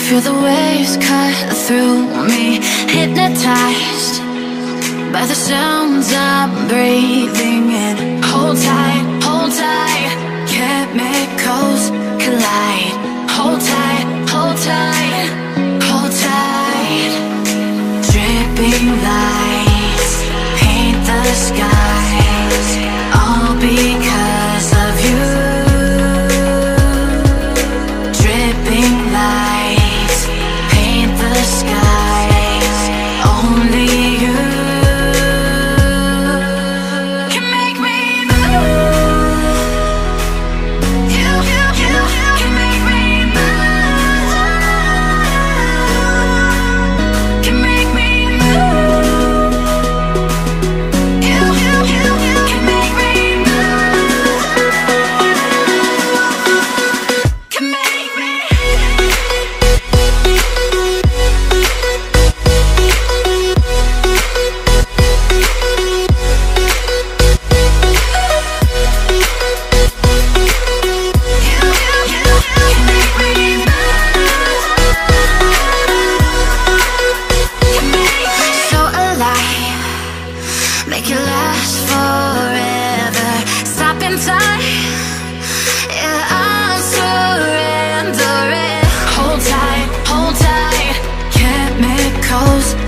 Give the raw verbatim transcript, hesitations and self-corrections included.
Feel the waves cut through me, hypnotized by the sounds I'm breathing in. Hold tight, hold tight, chemicals collide. Hold tight, hold tight, hold tight. Dripping lights paint the skies, all because of you. Dripping lights paint the skies, only you can make me move. You, you, you can make me move. Can make me move. You, you, you can make me move. Can make me. So alive, make it last forever. Stop in time, yeah, I'm surrendering. Hold tight, hold tight, chemicals